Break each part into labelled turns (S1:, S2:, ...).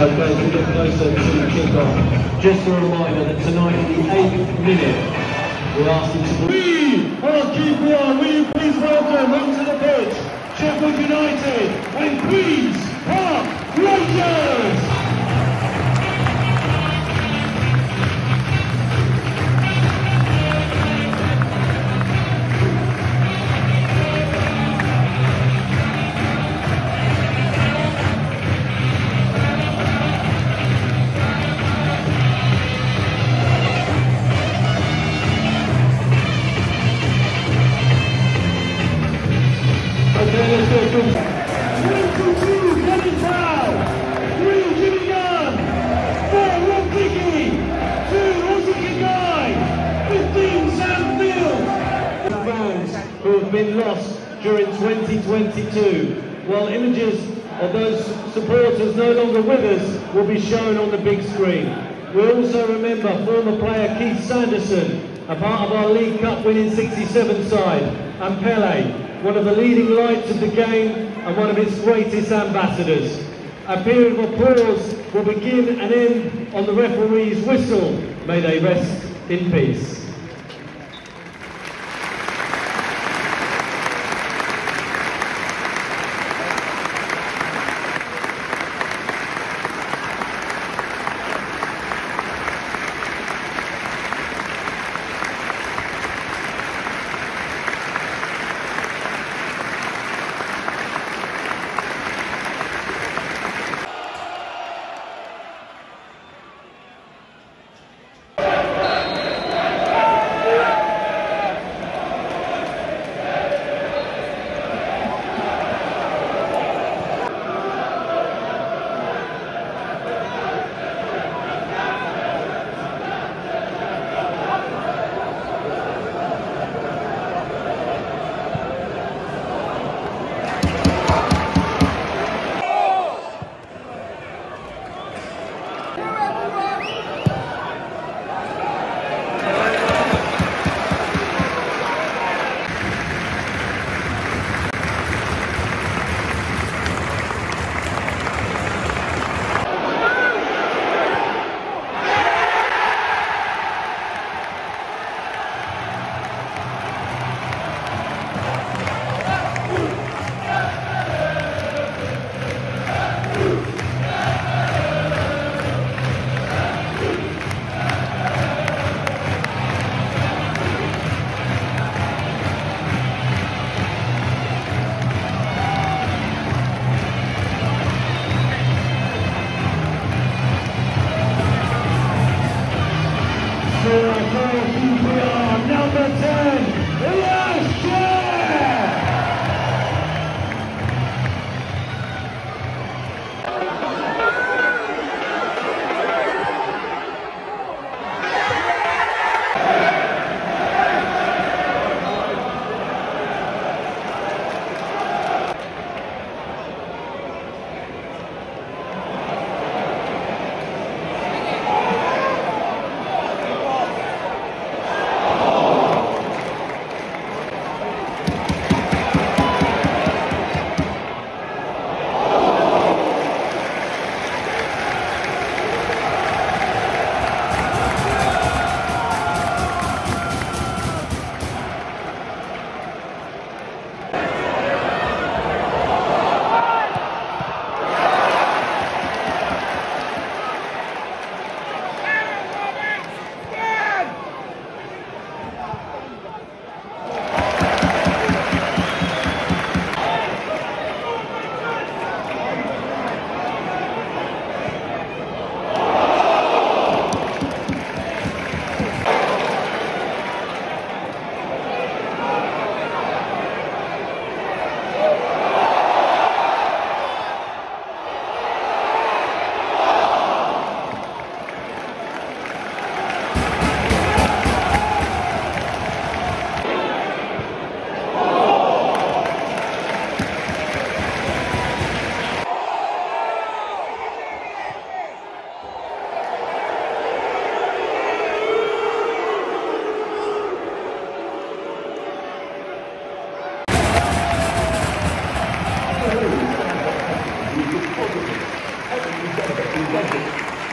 S1: Okay, as we get closer to the kickoff, just a reminder that tonight in the 8th minute, we're asking to... We are QPR. Will you please welcome onto the pitch Sheffield United and Queen's Park Rangers! Who have been lost during 2022, while images of those supporters no longer with us will be shown on the big screen. We also remember former player Keith Sanderson, a part of our League Cup winning 67 side, and Pele, one of the leading lights of the game and one of its greatest ambassadors. A period of applause will begin and end on the referee's whistle. May they rest in peace.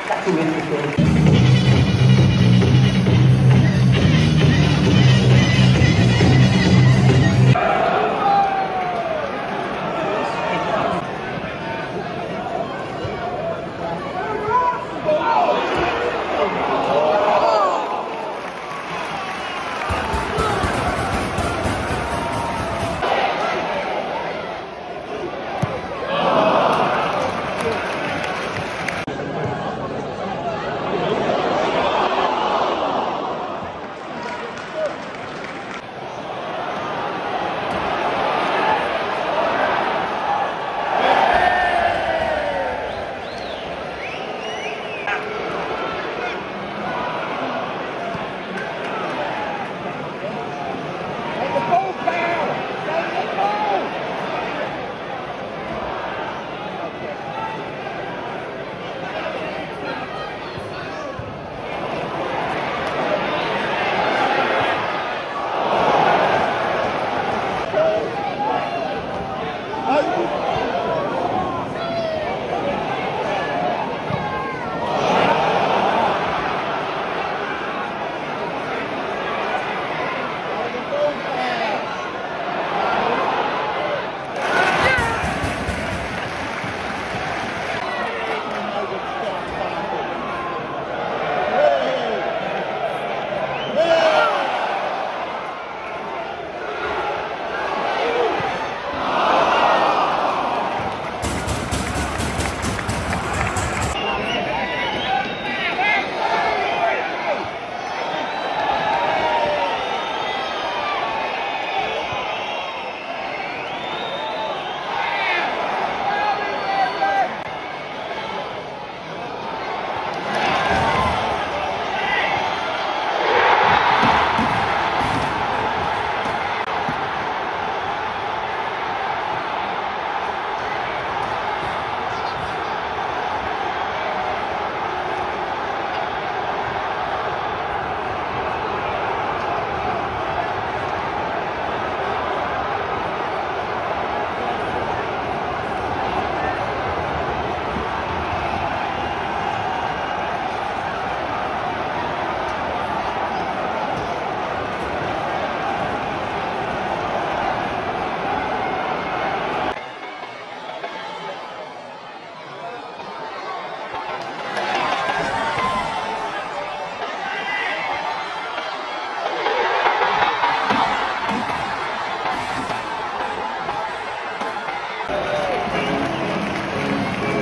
S2: That's a win for sure.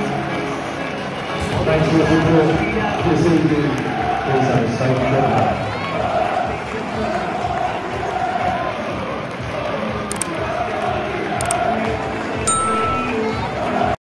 S1: Thanks for your support this evening. Please have a safe trip back.